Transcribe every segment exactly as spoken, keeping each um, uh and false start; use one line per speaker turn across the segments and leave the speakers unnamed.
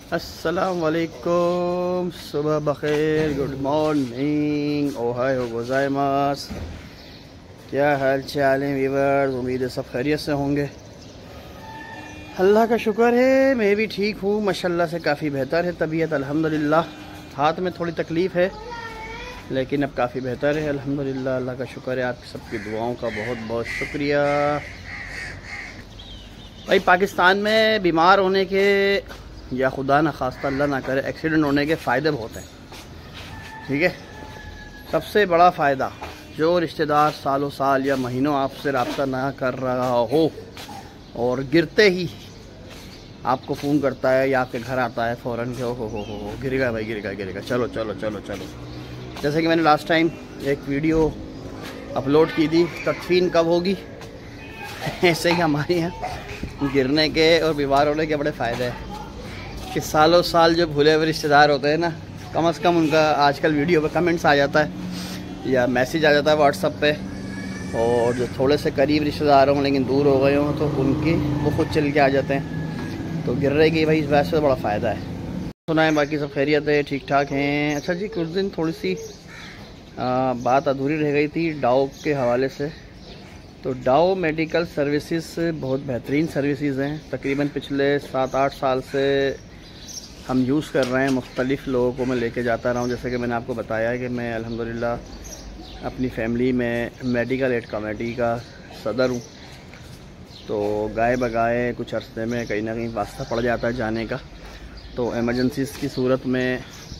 अस्सलाम वालेकुम, सुबह बखैर, गुड मॉर्निंग, ओहायो गोजाइमास। क्या हाल चाल है वीवर्स? उम्मीद है सब खैरियत से होंगे। अल्लाह का शुक्र है मैं भी ठीक हूँ माशाल्लाह से, काफ़ी बेहतर है तबीयत अल्हम्दुलिल्लाह। हाथ में थोड़ी तकलीफ़ है लेकिन अब काफ़ी बेहतर है अल्हम्दुलिल्लाह। अल्लाह का शुक्र है, आपकी सबकी दुआओं का बहुत बहुत शुक्रिया। भाई पाकिस्तान में बीमार होने के या खुदा न खास्ता अल्लाह ना करे एक्सीडेंट होने के फ़ायदे बहुत हैं, ठीक है। सबसे बड़ा फ़ायदा, जो रिश्तेदार सालों साल या महीनों आपसे रब्ता ना कर रहा हो और गिरते ही आपको फ़ोन करता है या आपके घर आता है फ़ौरन के, हो हो हो हो गिरेगा भाई, गिरेगा गिरेगा, चलो चलो चलो चलो। जैसे कि मैंने लास्ट टाइम एक वीडियो अपलोड की थी, तदफीन कब होगी, ऐसे ही हमारे यहाँ गिरने के और बीमार होने के बड़े फ़ायदे हैं कि सालों साल जो भूले हुए रिश्तेदार होते हैं ना, कम से कम उनका आजकल वीडियो पे कमेंट्स आ जाता है या मैसेज आ जाता है व्हाट्सएप पे। और जो थोड़े से करीब रिश्तेदार हों लेकिन दूर हो गए हों तो उनकी वो खुद चल के आ जाते हैं। तो गिर रहे की भाई इस वैसे तो बड़ा फ़ायदा है। सुना है बाकी सब खैरियत है, ठीक ठाक हैं। अच्छा जी, कुछ दिन थोड़ी सी आ, बात अधूरी रह गई थी डाओ के हवाले से। तो डाओ मेडिकल सर्विसेज बहुत बेहतरीन सर्विसेज हैं, तकरीबन पिछले सात आठ साल से हम यूज़ कर रहे हैं। मुख्तलिफ़ लोगों को मैं लेके जाता रहा हूँ। जैसे कि मैंने आपको बताया है कि मैं अल्हम्दुलिल्लाह अपनी फ़ैमिली में मेडिकल एड कमेटी का सदर हूँ। तो गाय बगाए कुछ अरसे में कहीं ना कहीं वास्ता पड़ जाता है जाने का, तो एमरजेंसीज़ की सूरत में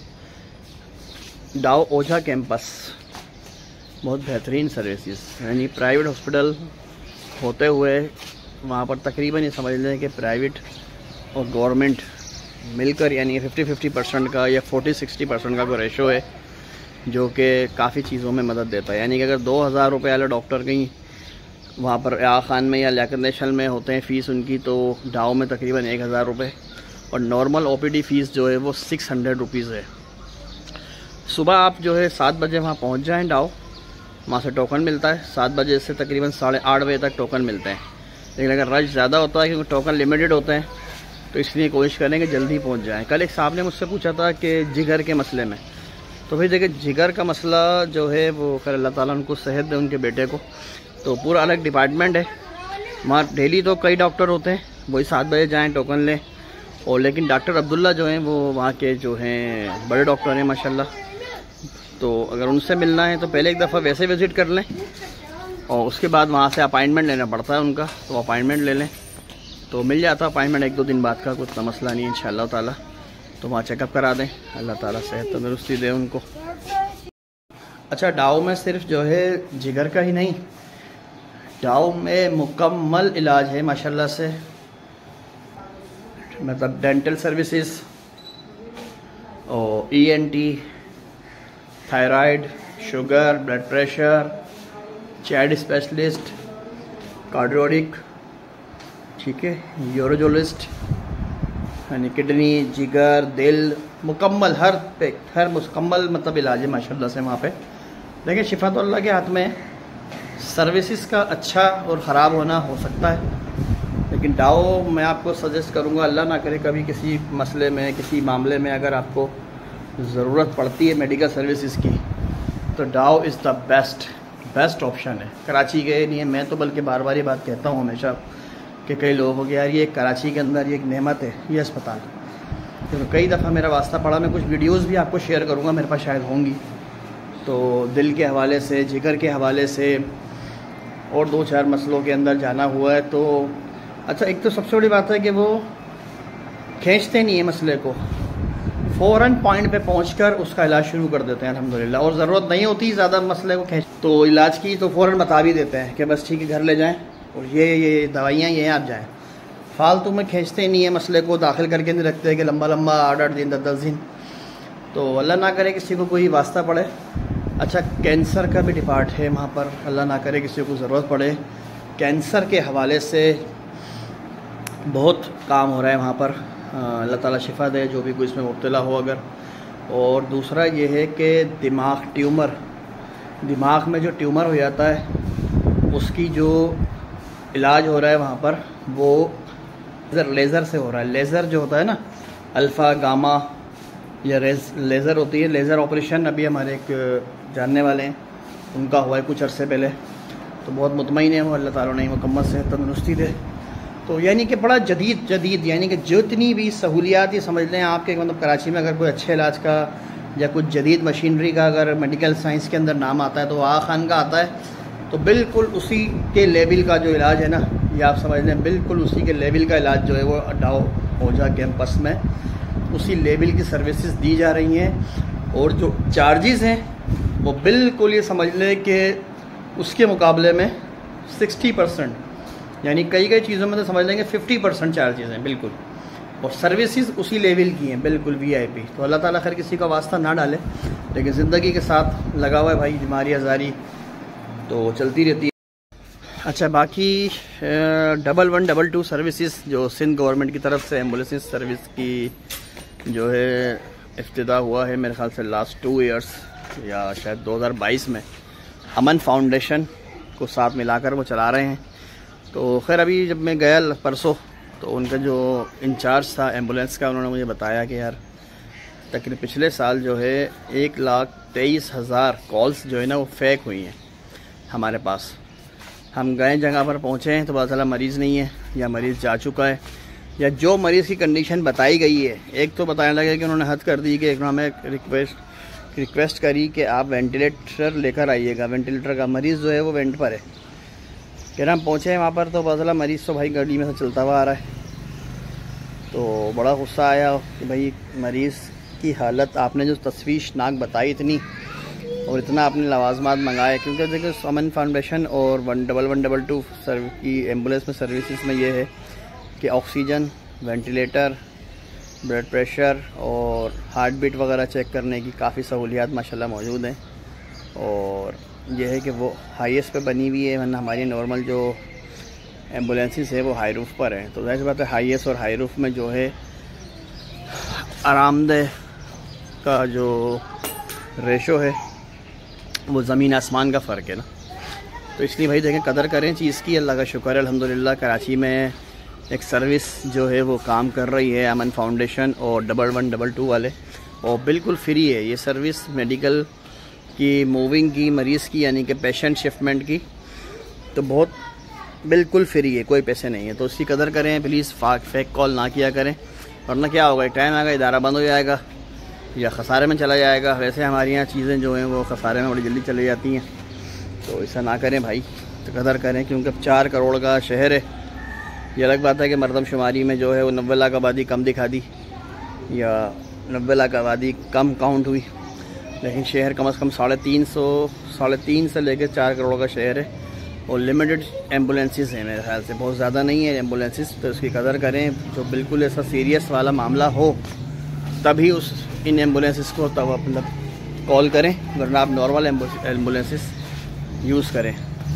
डाओ ओझा कैंपस बहुत बेहतरीन सर्विसेज, यानी प्राइवेट हॉस्पिटल होते हुए वहाँ पर तकरीबन ये समझ लें कि प्राइवेट और गवर्नमेंट मिलकर यानी फिफ्टी फिफ्टी परसेंट का या फोर्टी सिक्सटी परसेंट का कोई रेशो है, जो कि काफ़ी चीज़ों में मदद देता है। यानी कि अगर दो हज़ार रुपये वाले डॉक्टर कहीं वहाँ पर या खान में या लियाकत नेशनल में होते हैं फ़ीस उनकी, तो डाओ में तकरीबन एक हज़ार रुपये और नॉर्मल ओपीडी फ़ीस जो है वो सिक्स हंड्रेड रुपीज़ है। सुबह आप जो है सात बजे वहाँ पहुँच जाएँ डाओ, वहाँ से टोकन मिलता है। सात बजे से तकरीबन साढ़े आठ बजे तक टोकन मिलते हैं, लेकिन अगर रश ज़्यादा होता है क्योंकि टोकन लिमिटेड होते हैं तो इसलिए कोशिश करें कि जल्दी पहुंच जाएं। कल एक साहब ने मुझसे पूछा था कि जिगर के मसले में, तो भाई देखिए जिगर का मसला जो है वो खैर अल्लाह ताला उनको सेहत दे उनके बेटे को, तो पूरा अलग डिपार्टमेंट है वहाँ। डेली तो कई डॉक्टर होते हैं, वही सात बजे जाएँ टोकन लें। और लेकिन डॉक्टर अब्दुल्ला जो हैं वो वहाँ के जो हैं बड़े डॉक्टर हैं माशाल्लाह, तो अगर उनसे मिलना है तो पहले एक दफ़ा वैसे विज़िट कर लें और उसके बाद वहाँ से अपॉइंटमेंट लेना पड़ता है उनका, तो अपॉइंटमेंट ले लें तो मिल जाता है अपॉइंटमेंट एक दो दिन बाद का, कुछ मसला नहीं है इंशाअल्लाह ताला। तो वहाँ चेकअप करा दें, अल्लाह ताला सेहत तंदुरुस्ती दे उनको। अच्छा, डाओ में सिर्फ जो है जिगर का ही नहीं, डाओ में मुकम्मल इलाज है माशाल्लाह से, मतलब डेंटल सर्विसेज और E N T, thyroid, sugar, blood pressure, child specialist, कार्डियोडिक, ठीक है, यूरोजोलिस्ट, यानी किडनी, जिगर, दिल, मुकम्मल हर पे हर मुकम्मल मतलब इलाज है माशाल्लाह से वहाँ पे। देखिए शिफा तो अल्लाह के हाथ में है, सर्विसेज का अच्छा और ख़राब होना हो सकता है, लेकिन डाओ मैं आपको सजेस्ट करूँगा, अल्लाह ना करे कभी किसी मसले में किसी मामले में अगर आपको ज़रूरत पड़ती है मेडिकल सर्विसेज की, तो Dow is the best best option है। कराची गए नहीं है मैं तो, बल्कि बार बार ये बात कहता हूँ हमेशा कि कई लोगों को यार ये कराची के अंदर ये एक नेमत है ये अस्पताल। तो कई दफ़ा मेरा वास्ता पड़ा, मैं कुछ वीडियोस भी आपको शेयर करूँगा, मेरे पास शायद होंगी, तो दिल के हवाले से, जिगर के हवाले से और दो चार मसलों के अंदर जाना हुआ है। तो अच्छा, एक तो सबसे बड़ी बात है कि वो खींचते नहीं है मसले को, फ़ौरन पॉइंट पे पहुंचकर उसका इलाज शुरू कर देते हैं अल्हम्दुलिल्लाह। और ज़रूरत नहीं होती ज़्यादा मसले को खींच, तो इलाज की तो फ़ौरन बता भी देते हैं कि बस ठीक है घर ले जाएँ और ये ये दवाइयाँ ये आप जाएँ। फालतू में खींचते नहीं है मसले को, दाखिल करके नहीं रखते हैं कि लंबा लंबा आठ आठ दिन दस दस दिन। तो अल्लाह ना करे किसी को कोई वास्ता पड़े। अच्छा, कैंसर का भी डिपार्ट है वहाँ पर, अल्लाह ना करे किसी को ज़रूरत पड़े, कैंसर के हवाले से बहुत काम हो रहा है वहाँ पर। अल्लाह ताला शिफा दे जो भी कोई इसमें मुब्तला हो अगर। और दूसरा ये है कि दिमाग ट्यूमर, दिमाग में जो ट्यूमर हो जाता है उसकी जो इलाज हो रहा है वहाँ पर वो लेज़र लेज़र से हो रहा है। लेज़र जो होता है ना अल्फ़ा गामा या लेज़र होती है, लेज़र ऑपरेशन अभी हमारे एक जानने वाले हैं, उनका हुआ है कुछ अरसे पहले, तो बहुत मुतमईन है वो, अल्लाह ताला ने मुकम्मल सेहत तंदुरुस्ती दे। तो यानी कि बड़ा जदीद जदीद यानी कि जितनी भी सहूलियात ये समझ लें आपके, मतलब कराची में अगर कोई अच्छे इलाज का या कुछ जदीद मशीनरी का अगर मेडिकल साइंस के अंदर नाम आता है तो आगा खान का आता है, तो बिल्कुल उसी के लेवल का जो इलाज है ना, ये आप समझ लें बिल्कुल उसी के लेवल का इलाज जो है वो डाओ ओझा कैंपस में उसी लेवल की सर्विसेज दी जा रही हैं। और जो चार्जेस हैं वो बिल्कुल ये समझ लें कि उसके मुकाबले में सिक्सटी परसेंट यानी कई कई चीज़ों में तो समझ लेंगे फिफ्टी परसेंट चार्जेस हैं बिल्कुल, और सर्विसेज उसी लेवल की हैं बिल्कुल वीआईपी। तो अल्लाह ताला खैर किसी का वास्ता ना डाले, लेकिन ज़िंदगी के साथ लगा हुआ है भाई, बीमारी आजारी तो चलती रहती है। अच्छा, बाकी double one double two services जो सिंध गवर्नमेंट की तरफ से एम्बुलेंस सर्विस की जो है इफ्तिदा हुआ है मेरे ख्याल से लास्ट टू इयर्स या शायद दो हज़ार बाईस में, अमन फाउंडेशन को साथ मिलाकर वो चला रहे हैं। तो खैर अभी जब मैं गया परसों तो उनका जो इंचार्ज था एम्बुलेंस का, उन्होंने मुझे बताया कि यार तकरीबन पिछले साल जो है एक लाख तेईस हज़ार कॉल्स जो है ना वो फेक हुई हैं हमारे पास। हम गए जगह पर पहुँचे हैं तो पता चला मरीज़ नहीं है या मरीज़ जा चुका है, या जो मरीज़ की कंडीशन बताई गई है, एक तो बताने लगे कि उन्होंने हद कर दी कि एक हमें रिक्वेस्ट रिक्वेस्ट करी कि आप वेंटिलेटर लेकर आइएगा, वेंटिलेटर का मरीज़ जो है वो वेंट पर है। फिर हम पहुँचे हैं वहाँ पर तो पता चला मरीज़ तो भाई गाड़ी में से चलता हुआ आ रहा है। तो बड़ा गुस्सा आया कि भाई मरीज़ की हालत आपने जो तशवीशनाक बताई इतनी, और इतना आपने लवाजमात मंगाए, क्योंकि देखिए अमन फाउंडेशन और one double one double two सर्व की एम्बुलेंस में सर्विसेज में ये है कि ऑक्सीजन, वेंटिलेटर, ब्लड प्रेशर और हार्ट बीट वगैरह चेक करने की काफ़ी सहूलियात माशाल्लाह मौजूद हैं। और यह है कि वो हाईएस्ट पे बनी हुई है, वरना हमारी नॉर्मल जो एम्बुलेंसेस है वो हाई रूफ पर है। तो जाहिर सी बात है हाईएस्ट और हाई रूफ में जो है आरामदेह का जो रेशो है वो ज़मीन आसमान का फ़र्क है ना। तो इसलिए भाई देखें कदर करें चीज़ की, अल्लाह का शुक्र है अल्हम्दुलिल्लाह कराची में एक सर्विस जो है वो काम कर रही है अमन फाउंडेशन और डबल वन डबल टू वाले, और बिल्कुल फ्री है ये सर्विस मेडिकल की, मूविंग की, मरीज़ की यानी कि पेशेंट शिफ्टमेंट की, तो बहुत बिल्कुल फ्री है, कोई पैसे नहीं है। तो उसकी कदर करें प्लीज़, फेक कॉल ना किया करें, वरना क्या होगा, टाइम आएगा इदारा बंद हो जाएगा या खसारे में चला जाएगा। वैसे हमारे यहाँ चीज़ें जो हैं वो खसारे में बड़ी जल्दी चली जाती हैं, तो ऐसा ना करें भाई, तो कदर करें, क्योंकि अब चार करोड़ का शहर है। ये अलग बात है कि मरदमशुमारी में जो है वो नब्बे लाख आबादी कम दिखा दी या नब्बे लाख आबादी कम काउंट हुई, लेकिन शहर कम से कम साढ़े तीन सौ साढ़े तीन से लेकर चार करोड़ का शहर है, और लिमिटेड एम्बुलेंसेस हैं मेरे ख्याल से, बहुत ज़्यादा नहीं है एम्बुलेंसेस। तो उसकी कदर करें, जो बिल्कुल ऐसा सीरियस वाला मामला हो तभी उस इन एम्बुलेंसेस को तब मतलब कॉल करें, वरना आप नॉर्मल एम्बुलेंसेस यूज़ करें।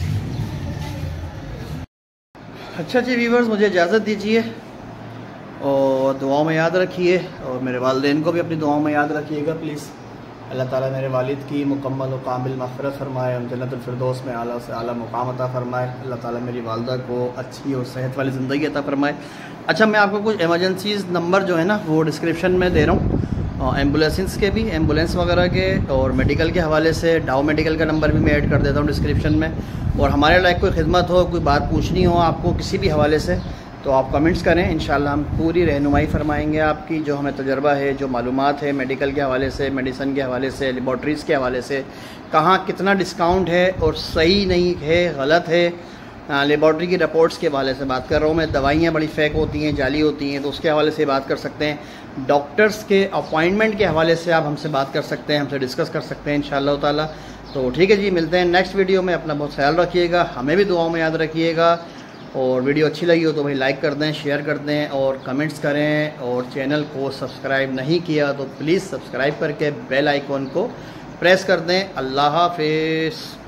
अच्छा जी व्यूवर्स, मुझे इजाज़त दीजिए और दुआओं में याद रखिए, और मेरे वालिदैन को भी अपनी दुआओं में याद रखिएगा प्लीज़। अल्लाह ताला मेरे वालिद की मुकम्मल और कामिल मग़फ़िरत फरमाए, हम जन्नतुल फ़िरदौस में आला से आला मुकाम अता फरमाए। अल्लाह ताला मेरी वालदा को अच्छी और सेहत वाली ज़िंदगी अता फरमाए। अच्छा, मैं आपको कुछ एमरजेंसीज़ नंबर जो है ना वो डिस्क्रिप्शन में दे रहा हूँ, एम्बुलेंस के भी, एम्बुलेंस वगैरह के और मेडिकल के हवाले से डाउ मेडिकल का नंबर भी मैं ऐड कर देता हूँ डिस्क्रिप्शन में। और हमारे लायक कोई खिदमत हो, कोई बात पूछनी हो आपको किसी भी हवाले से, तो आप कमेंट्स करें, इंशाल्लाह हम पूरी रहनुमाई फरमाएंगे आपकी। जो हमें तजर्बा है, जो मालूमात है मेडिकल के हवाले से, मेडिसन के हवाले से, लेबॉर्ट्रीज़ के हवाले से, कहाँ कितना डिस्काउंट है और सही नहीं है, गलत है, लेबॉर्ट्री की रिपोर्ट्स के हवाले से बात कर रहा हूँ मैं। दवाइयाँ बड़ी फेक होती हैं, जाली होती हैं, तो उसके हवाले से बात कर सकते हैं। डॉक्टर्स के अपॉइंटमेंट के हवाले से आप हमसे बात कर सकते हैं, हमसे डिस्कस कर सकते हैं इंशाअल्लाह ताला। तो ठीक है जी, मिलते हैं नेक्स्ट वीडियो में। अपना बहुत ख्याल रखिएगा, हमें भी दुआओं में याद रखिएगा, और वीडियो अच्छी लगी हो तो भाई लाइक कर दें, शेयर कर दें और कमेंट्स करें, और चैनल को सब्सक्राइब नहीं किया तो प्लीज़ सब्सक्राइब करके बेल आइकॉन को प्रेस कर दें। अल्लाह हाफ़िज़।